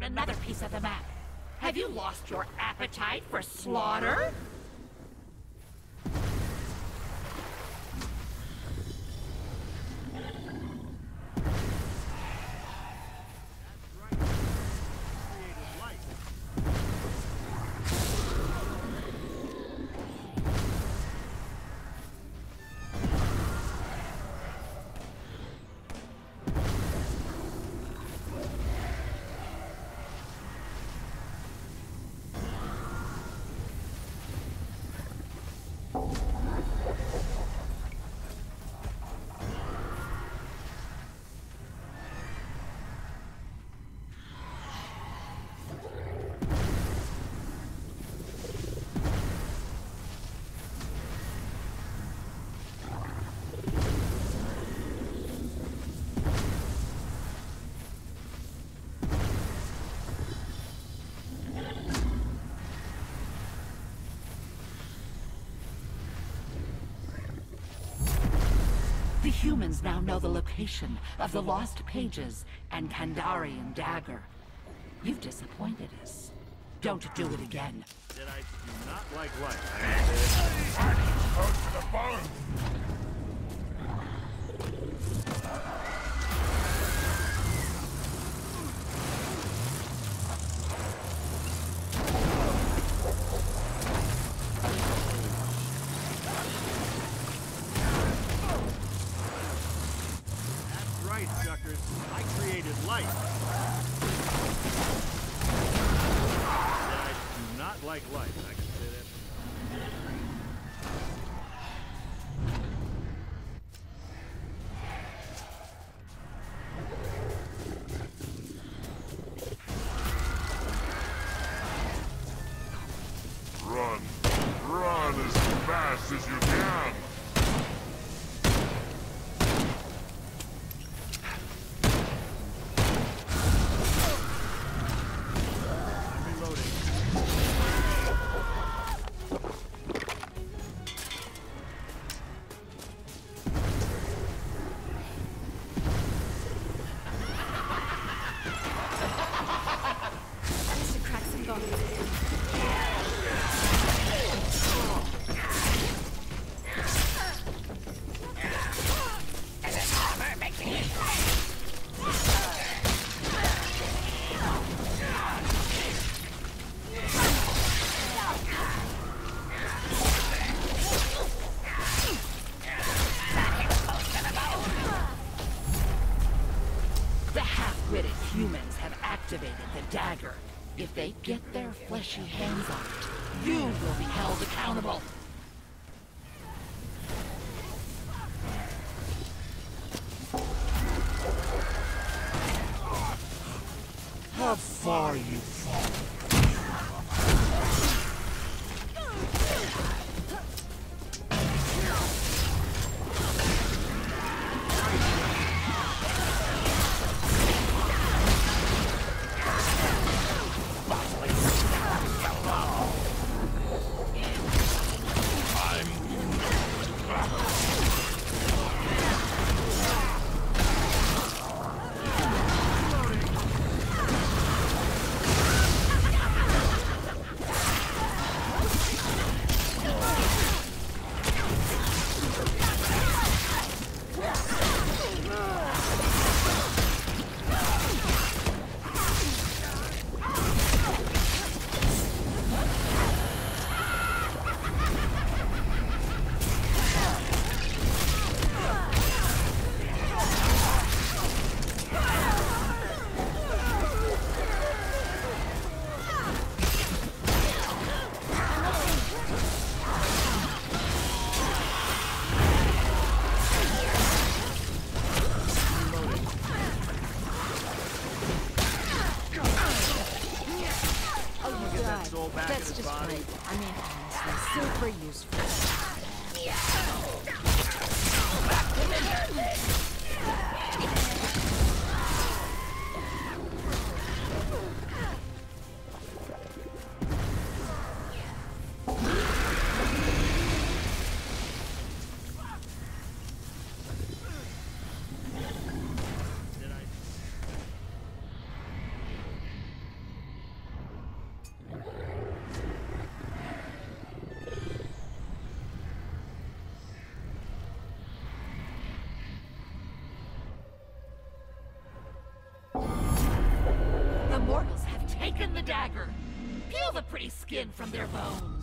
another piece of the map. Have you lost your appetite for slaughter? The humans now know the location of the lost pages and Kandarian dagger. You've disappointed us. Don't do it again. That I do not like life. Close to the bone! Suckers, I created light. I do not like light. I can say that. Run! Run as fast as you can! Humans have activated the dagger. If they get their fleshy hands on it, you will be held accountable. How far you've fallen. That's just great. I mean, honestly, super useful. Sharpen the dagger. Peel the pretty skin from their bones.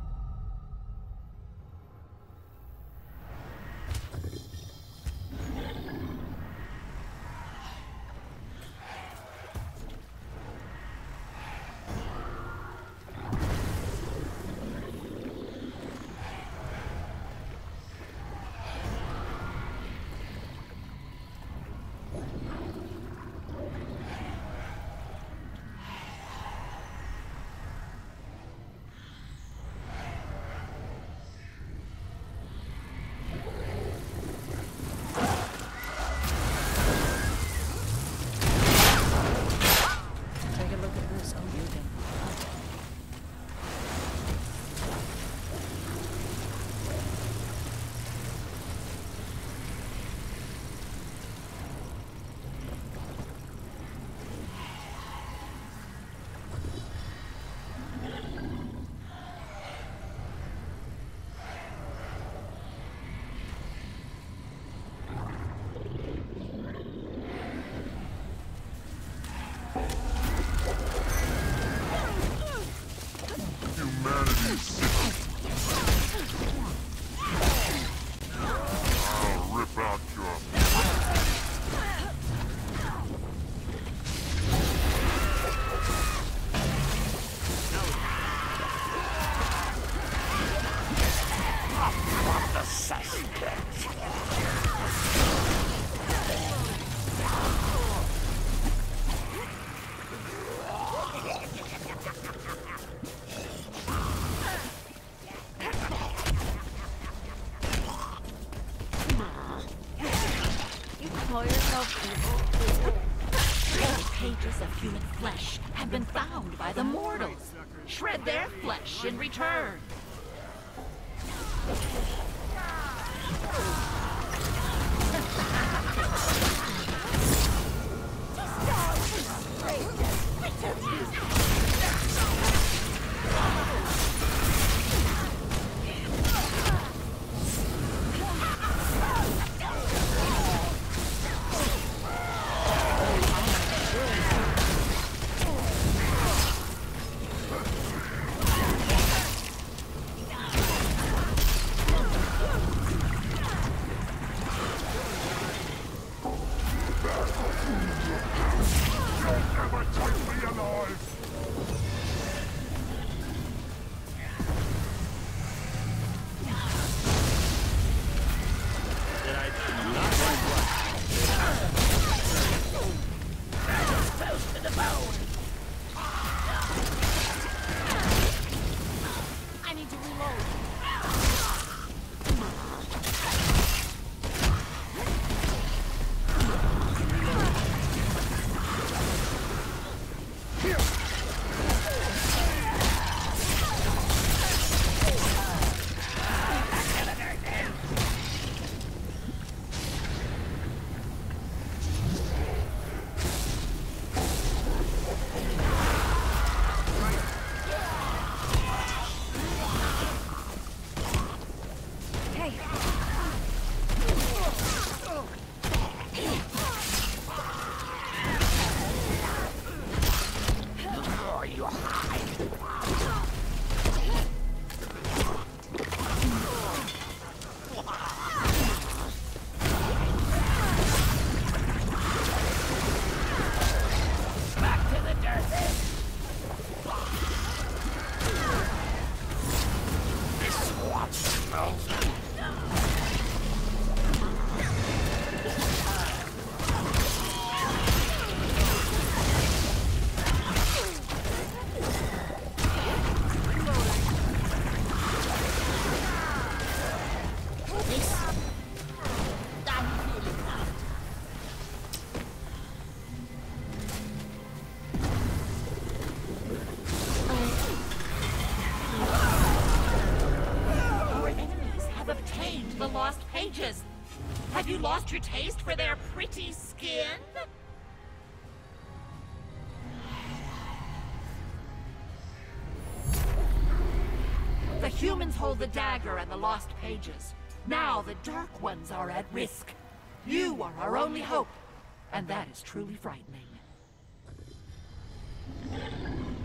I'll rip out your... The suspect. You call yourself evil? Those pages of human flesh have been found by the mortals. Shred their flesh in return. Never take me alive! That I do not like life. Toast to the bone. I need to reload. Hey, Or you hide. Back to the dirt. This swamp smells. Our enemies have obtained the lost pages. Have you lost your taste for their pretty skin? The humans hold the dagger and the lost pages. Now the Dark Ones are at risk. You are our only hope, and that is truly frightening.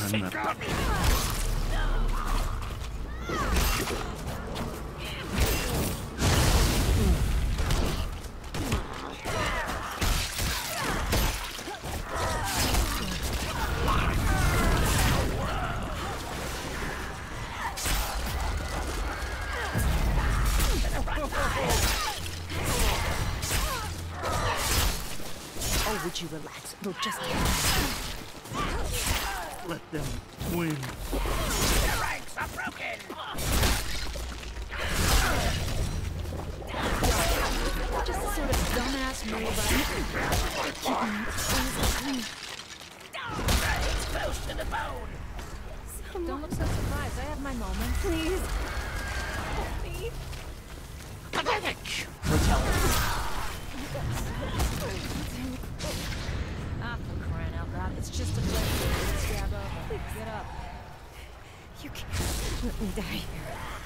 sick of it! Oh, would you relax? It'll just... Let them win. The ranks are broken! Just a sort of dumbass move. It's close to the bone! Don't look so surprised. I have my moments. Please. Help me. Pathetic! Ah, for crying out loud. It's just a blip. Get up. You can't let me die here.